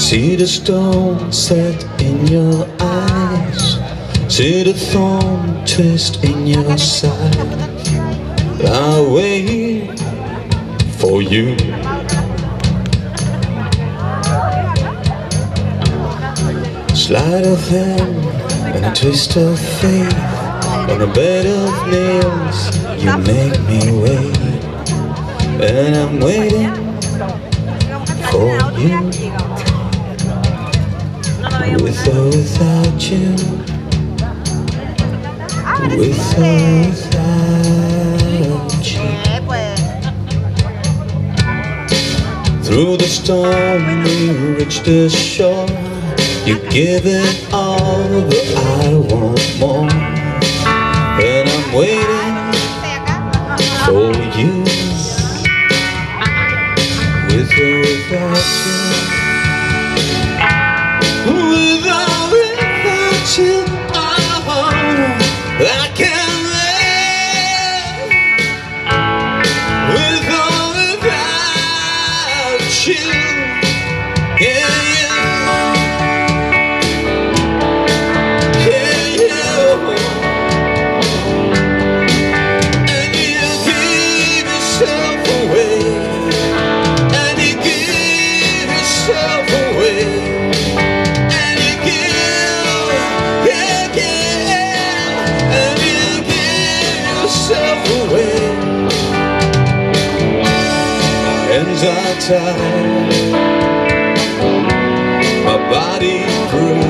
See the stone set in your eyes, see the thorn twist in your side. I'll wait for you. Sleight of hand and a twist of fate, on a bed of nails you make me wait, and I'm waiting for you. With or without you, with or without you. Through the storm we reach the shore. You give it all, but I want more, and I'm waiting for you. With or without you, with or without you, oh, I can't live. With or without you, yeah, yeah. Hands are tied, my body breaks.